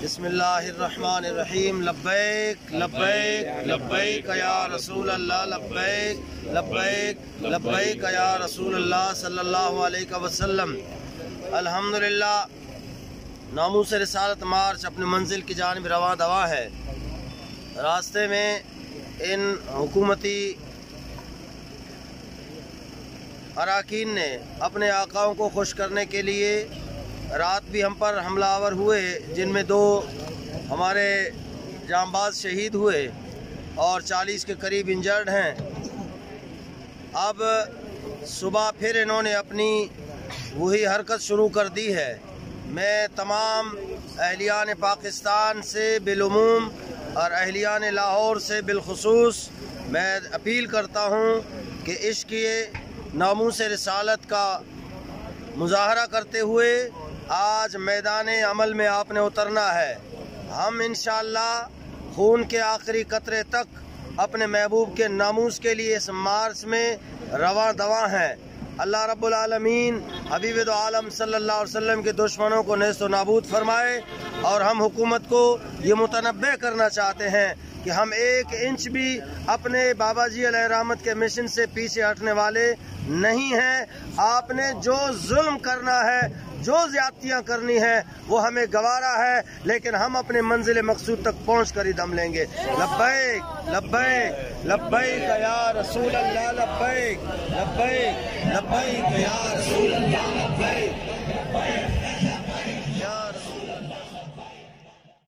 बिस्मिल्लाहिर्रहमानिर्रहीम। लब्बैक लब्बैक लब्बैक या रसूल अल्लाह, लब्बैक लब्बैक लब्बैक या रसूल अल्लाह सल्लल्लाहु अलैहि वसल्लम। अल्हम्दुलिल्लाह, नामूस रिसालत मार्च अपनी मंजिल की जानिब रवां दवा है। रास्ते में इन हुकूमती अराकीन ने अपने आकाओं को खुश करने के लिए रात भी हम पर हमलावर हुए, जिनमें 2 हमारे जांबाज शहीद हुए और 40 के करीब इंजर्ड हैं। अब सुबह फिर इन्होंने अपनी वही हरकत शुरू कर दी है। मैं तमाम अहलियान पाकिस्तान से बिलुमूम और अहलियान लाहौर से बिलखुसूस मैं अपील करता हूँ कि इश्क़ नामूस रिसालत का मुज़ाहरा करते हुए आज मैदान अमल में आपने उतरना है। हम इंशाअल्लाह खून के आखिरी कतरे तक अपने महबूब के नामूस के लिए इस मार्च में रवां दवा हैं। अल्लाह रब्बुल आलमीन हबीब दो आलम सल्लल्लाहु अलैहि वसल्लम के दुश्मनों को नेस्त व नाबूद फरमाए। और हम हुकूमत को ये मुतनब्बे करना चाहते हैं कि हम 1 इंच भी अपने बाबा जी अलैहि रहमत के मिशन से पीछे हटने वाले नहीं हैं। आपने जो जुल्म करना है, जो ज्यादतियाँ करनी है, वो हमें गवारा है, लेकिन हम अपने मंजिल मकसूद तक पहुँच कर ही दम लेंगे। लब्बैक लब्बैक लब्बैक या रसूल अल्लाह, लब्बैक लब्बैक लब्बैक या रसूल अल्लाह, लब्बैक।